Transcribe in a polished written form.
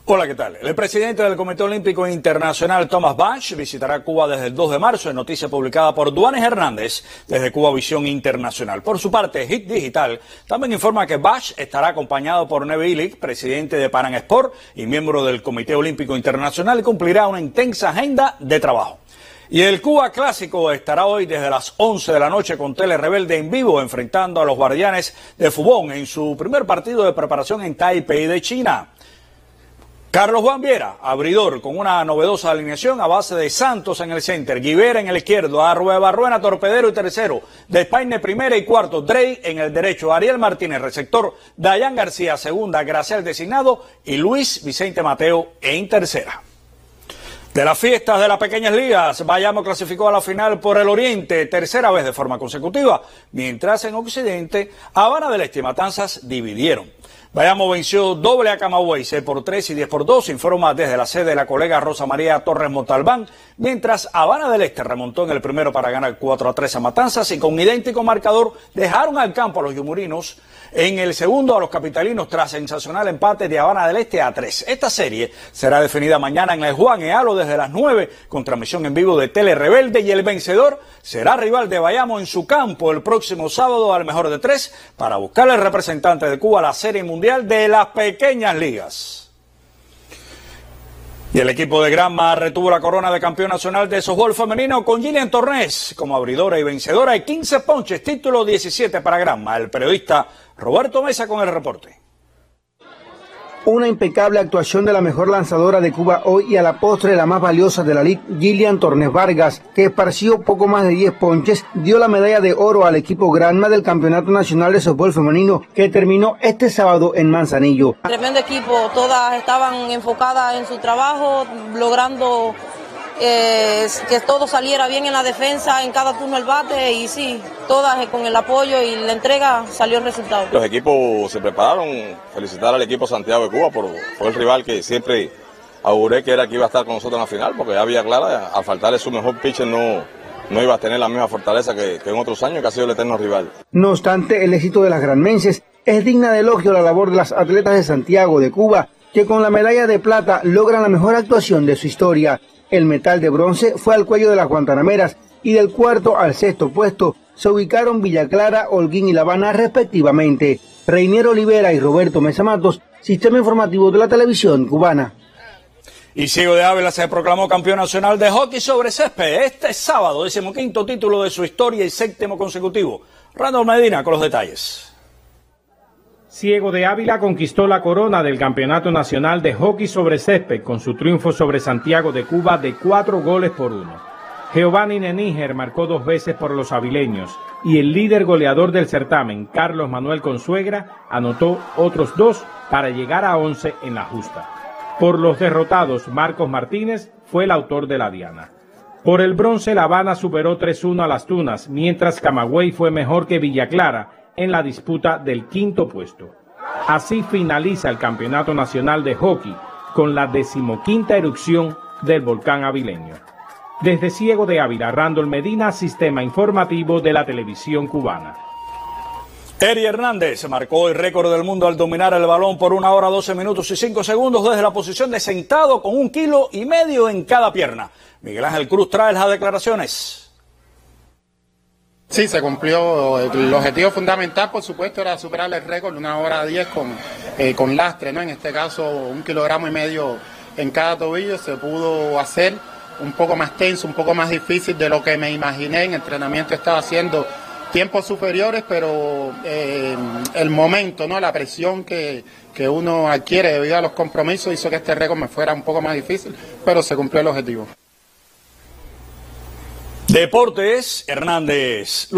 Hola, ¿qué tal? El presidente del Comité Olímpico Internacional, Thomas Bach, visitará Cuba desde el 2 de marzo, en noticia publicada por Duanes Hernández desde Cuba Visión Internacional. Por su parte, HIT Digital también informa que Bach estará acompañado por Neve Illich, presidente de Pan Am Sport y miembro del Comité Olímpico Internacional, y cumplirá una intensa agenda de trabajo. Y el Cuba Clásico estará hoy desde las 11 de la noche con Tele Rebelde en vivo, enfrentando a los Guardianes de Fubón en su primer partido de preparación en Taipei de China. Carlos Juan Viera, abridor, con una novedosa alineación a base de Santos en el center, Guivera en el izquierdo, Arruebarruena, torpedero y tercero, Despaine primera y cuarto, Drey en el derecho, Ariel Martínez receptor, Dayan García segunda, Graciel designado y Luis Vicente Mateo en tercera. De las fiestas de las pequeñas ligas, Bayamo clasificó a la final por el Oriente, tercera vez de forma consecutiva, mientras en Occidente, Habana del Este y Matanzas dividieron. Bayamo venció doble a Camagüey, 6-3 y 10-2, informa desde la sede de la colega Rosa María Torres Montalbán, mientras Habana del Este remontó en el primero para ganar 4-3 a Matanzas y con idéntico marcador dejaron al campo a los yumurinos en el segundo a los capitalinos tras sensacional empate de Habana del Este a 3. Esta serie será definida mañana en el Juan Ealo desde las 9 con transmisión en vivo de Tele Rebelde y el vencedor será rival de Bayamo en su campo el próximo sábado al mejor de 3 para buscar al representante de Cuba a la Serie Mundial de las pequeñas ligas. Y el equipo de Granma retuvo la corona de campeón nacional de softbol femenino con Gillian Tornés como abridora y vencedora de 15 ponches, título 17 para Granma. El periodista Roberto Mesa con el reporte. Una impecable actuación de la mejor lanzadora de Cuba hoy y a la postre la más valiosa de la liga, Gillian Tornés Vargas, que esparció poco más de 10 ponches, dio la medalla de oro al equipo Granma del Campeonato Nacional de Softbol Femenino, que terminó este sábado en Manzanillo. Tremendo equipo, todas estaban enfocadas en su trabajo, logrando que todo saliera bien en la defensa, en cada turno el bate, y sí, todas con el apoyo y la entrega salió el resultado. Los equipos se prepararon, felicitar al equipo Santiago de Cuba, fue el rival que siempre auguré que era el que iba a estar con nosotros en la final, porque ya había clara, al faltarle su mejor pitcher no iba a tener la misma fortaleza que en otros años, que ha sido el eterno rival. No obstante, el éxito de las granmenses es digna de elogio la labor de las atletas de Santiago de Cuba, que con la medalla de plata logran la mejor actuación de su historia. El metal de bronce fue al cuello de las guantanameras y del cuarto al sexto puesto se ubicaron Villa Clara, Holguín y La Habana respectivamente. Reinier Olivera y Roberto Mesa Matos, Sistema Informativo de la Televisión Cubana. Y Ciego de Ávila se proclamó campeón nacional de hockey sobre césped este sábado, 15º título de su historia y 7º consecutivo. Randall Medina con los detalles. Ciego de Ávila conquistó la corona del Campeonato Nacional de Hockey sobre Césped con su triunfo sobre Santiago de Cuba de 4-1. Giovanni Neníger marcó 2 veces por los avileños y el líder goleador del certamen, Carlos Manuel Consuegra, anotó otros 2 para llegar a 11 en la justa. Por los derrotados, Marcos Martínez fue el autor de la diana. Por el bronce, La Habana superó 3-1 a Las Tunas, mientras Camagüey fue mejor que Villa Clara en la disputa del 5º puesto. Así finaliza el Campeonato Nacional de Hockey con la 15ª erupción del volcán avileño. Desde Ciego de Ávila, Randall Medina, Sistema Informativo de la Televisión Cubana. Eri Hernández marcó el récord del mundo al dominar el balón por 1 hora, 12 minutos y 5 segundos desde la posición de sentado con 1,5 kilos en cada pierna. Miguel Ángel Cruz trae las declaraciones. Sí, se cumplió. El objetivo fundamental, por supuesto, era superar el récord de 1 hora 10 con lastre, ¿no? En este caso, 1,5 kilogramos en cada tobillo. Se pudo hacer un poco más tenso, un poco más difícil de lo que me imaginé. En entrenamiento estaba haciendo tiempos superiores, pero el momento, ¿no? La presión que uno adquiere debido a los compromisos hizo que este récord me fuera un poco más difícil, pero se cumplió el objetivo. Deportes Hernández.